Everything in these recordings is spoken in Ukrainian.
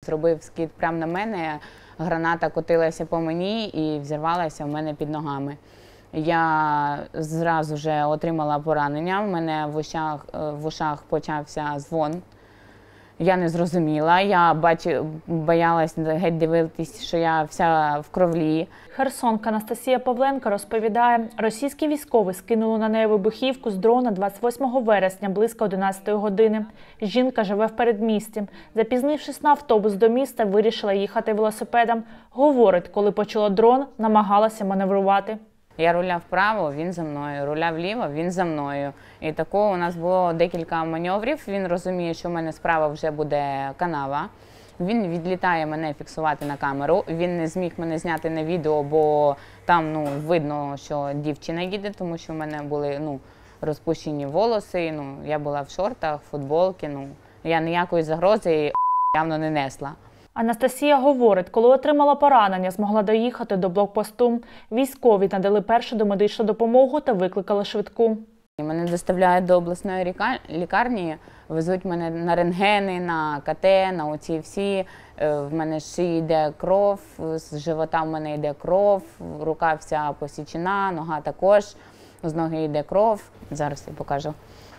зробив скид прямо на мене, граната котилася по мені і взірвалася в мене під ногами. Я зразу вже отримала поранення, в мене в ушах почався дзвон. Я не зрозуміла, я боялась геть дивитись, що я вся в крові. Херсонка Анастасія Павленко розповідає, російські військові скинули на неї вибухівку з дрона 28 вересня близько 11 години. Жінка живе в передмісті. Запізнившись на автобус до міста, вирішила їхати велосипедом. Говорить, коли почула дрон, намагалася маневрувати. Я руляв вправо, він за мною, руляв вліво, він за мною. І такого у нас було декілька маневрів. Він розуміє, що в мене справа вже буде канава. Він відлітає мене фіксувати на камеру. Він не зміг мене зняти на відео, бо там видно, що дівчина їде, тому що в мене були розпущені волоси. Я була в шортах, футболці. Я ніякої загрози явно не несла. Анастасія говорить, коли отримала поранення, змогла доїхати до блокпосту. Військові надали першу домедичну допомогу та викликали швидку. Мене доставляють до обласної лікарні, везуть мене на рентгени, на КТ, на оці всі. В мене з шиї йде кров, з живота в мене йде кров, рука вся посічена, нога також, з ноги йде кров. Зараз я покажу.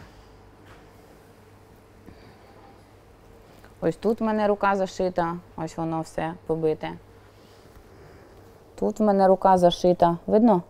Ось тут в мене рука зашита, ось воно все побите. Тут в мене рука зашита, видно?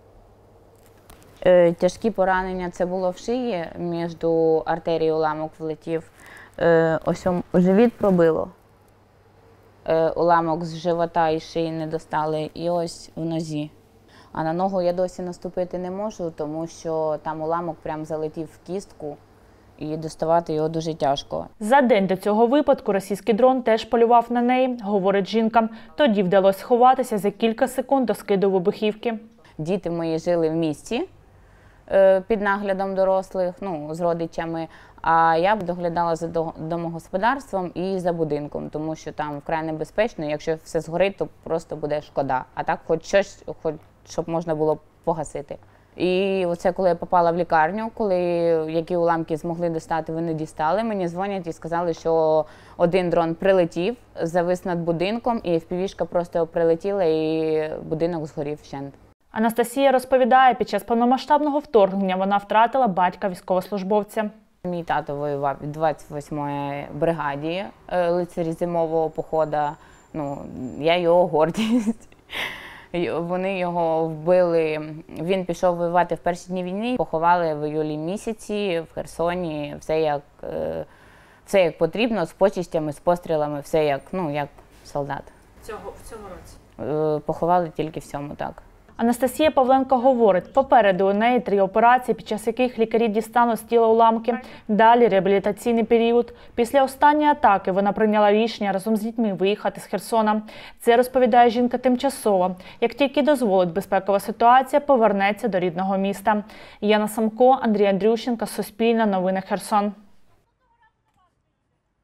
Тяжкі поранення це було в шиї, між артерією уламок влетів. Ось живіт пробило. Уламок з живота і шиї не достали, і ось в нозі. А на ногу я досі наступити не можу, тому що там уламок прям залетів в кістку. І доставати його дуже тяжко. За день до цього випадку російський дрон теж полював на неї, говорить жінка. Тоді вдалося сховатися за кілька секунд до скиду вибухівки. Діти мої жили в місті під наглядом дорослих, з родичами, а я доглядала за домогосподарством і за будинком, тому що там вкрай небезпечно, якщо все згорить, то просто буде шкода. А так хоч щось, щоб можна було погасити. І оце, коли я попала в лікарню, які уламки змогли достати, вони дістали. Мені дзвонять і сказали, що один дрон прилетів, завис над будинком, і FPV-шка просто прилетіла, і будинок згорів вщент. Анастасія розповідає, під час повномасштабного вторгнення вона втратила батька військовослужбовця. Мій тато воював в 28-й бригаді, лицарі зимового походу. Я його гордість. Вони його вбили, він пішов воювати в перші дні війни, поховали в іюлі місяці в Херсоні, все як потрібно, з почестями, з пострілами, все як солдат. В цьому році? Поховали тільки в цьому, так. Анастасія Павленко говорить, попереду у неї 3 операції, під час яких лікарі дістануть з тіла уламки. Далі реабілітаційний період. Після останньої атаки вона прийняла рішення разом з дітьми виїхати з Херсона. Це, розповідає жінка, тимчасово. Як тільки дозволить безпекова ситуація, повернеться до рідного міста. Яна Самко, Андрій Андрющенко, Суспільне новини, Херсон.